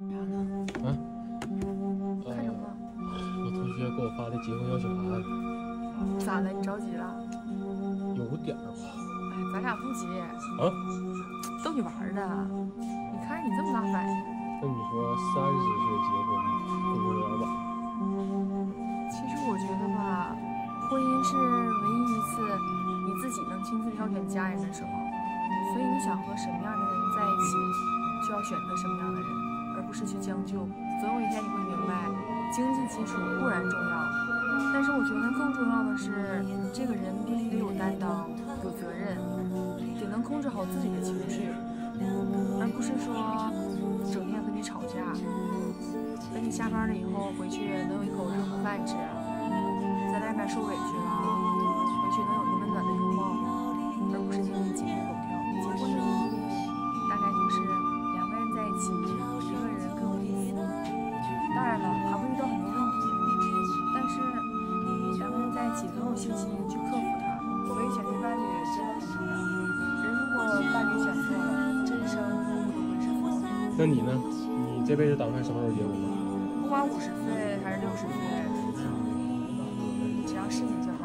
啊？ 看什么？ 我同学给我发的结婚邀请函。 咋了？你着急了？ 有点儿吧。 哎，咱俩不急。 啊？ 逗你玩呢。你看你这么大反应。 那你说30岁结婚会不会有点晚？ 其实我觉得吧，婚姻是唯一一次你自己能亲自挑选家人的时候，所以你想和什么样的人在一起，就要选择什么样的人，而不是去将就。总有一天你会明白，经济基础固然重要，但是我觉得更重要的是，这个人必须得有担当、有责任，得能控制好自己的情绪，而不是说整天和你吵架。等你下班了以后回去能有一口热乎饭吃，在外面受委屈了，回去能有一个温暖的拥抱，而不是天天鸡飞狗跳。结婚的意义大概就是两个人在一起，一个人更有意思。当然了，还会遇到很多问题，但是两个人在一起总有信心去克服它。所以选对伴侣真的很重要。人如果伴侣选错了，这一生都会是错的。 那你呢？你这辈子打算什么时候结婚呢？ 不管50岁还是60岁，只要是你就好。